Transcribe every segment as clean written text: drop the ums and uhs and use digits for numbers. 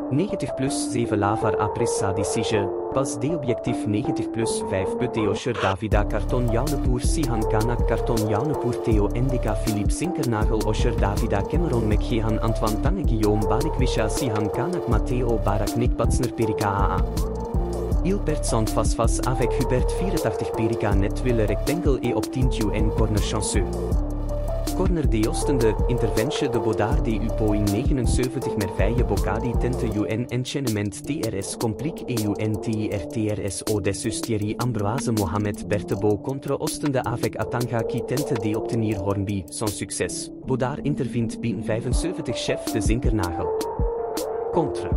90 plus 7 lavar apres sadisige, pas de objectief 90 plus 5 Teoscher Davida karton Jaunepur Sihan Kanak karton Jaunepur Theo Endika Philippe Zinkernagel Oscher Davida Cameron McGehan Antoine Tange Guillaume Balikwisha Sihan Kanak Matteo Barak Nick Batsner Perika AA. Ilbert Sandfasfas avec Hubert 84 Perika Net Wille Rectangle et op 10 UN corner chanceux. Corner de Ostende, interventie de Bodar de Upoing 79 Merveille Bocadi Tente UN Enchaînement TRS Complique EUN TRTRS Odessus Thierry Ambroise Mohamed Bertebo contre Ostende avec Atanga qui tente de obtenir Hornby, sans succes. Bodar intervient binnen 75 chef de Zinkernagel. Contre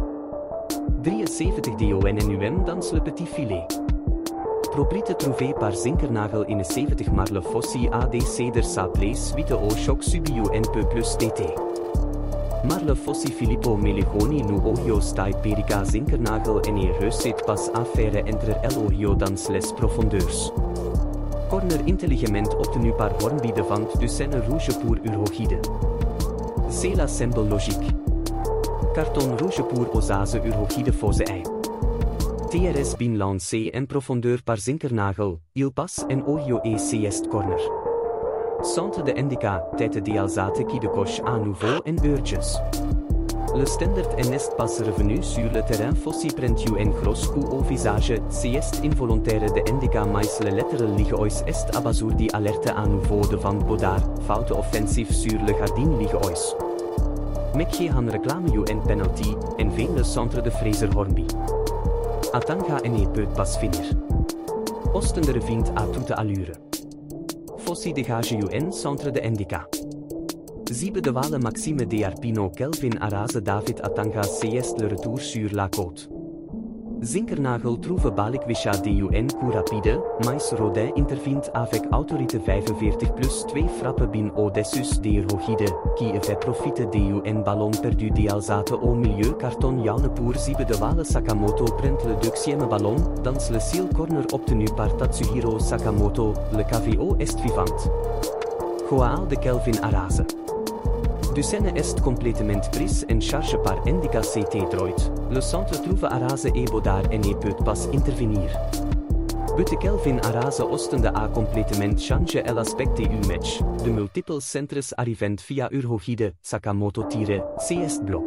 73 DON NUM dans le petit filet. Propriété trouvée par Zinkernagel in 70 Marle Fossi ADC der Sablé suite au choc subi un peu plus d'été. Marle Fossi Filippo Meligoni nu Ohio stai Perika Zinkernagel en recet pas affaire entre el Ohio dans les profondeurs. Corner intelligement obtenu par Hornby devant du Seine Rouge pour Urhochide. C'est la symbole logique. Carton rouge pour Osase Urhochide Fose ei. TRS bin lancé en profondeur par Zinkernagel, il passe en Ohio et est corner. Centre de Indica, tête de Alzate qui décoche à nouveau en urges. Le standard n'est pas revenu sur le terrain Fossi prend un gros coup au visage, est involontaire de Indica mais le lettre ligeois est abasourdi alerte à nouveau devant Bodar, faute offensive sur le jardin ligeois. McGehan reclame un penalty, en veen le centre de Fraser Hornby. Atanga en peut pas finir. Ostende revient à toute allure. Fossi dégage UN centre de Indica. Ziebe de Walle Maxime de Arpino Kelvin Arase David Atanga est le retour sur la côte. Zinkernagel trouve Balikwisha de UN coup rapide, mais Rodin intervient avec autorité 45 plus 2 frappe bin Odessus de Urhochide, qui fait profite de UN ballon perdu de Alzate au milieu carton Jaunepur Ziebe de Walle Sakamoto prend le deuxième ballon, dans le ciel corner obtenu par Tatsuhiro Sakamoto, le KVO est vivant. Goal de Kelvin Arase. Du Seine est complètement pris en charge par Indica CT Droid. Le centre trouve Arase et Bodar en ne peut pas intervenir. But Kelvin Arase Ostende a complètement changé l'aspect du match. De multiples centres arrivent via Urhochide, Sakamoto tire, est bloc.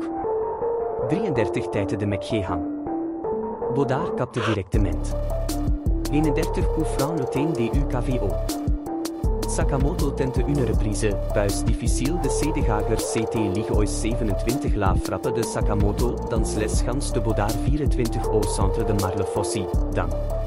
33 tijd de McGehan. Bodar capte directement. 31 coup franc le team du KVO. Sakamoto tente une reprise, buis difficile de Cedegager CT ligeois 27 la frappe de Sakamoto, dans les schans de Bodar 24 au centre de Marle Fossi, dan.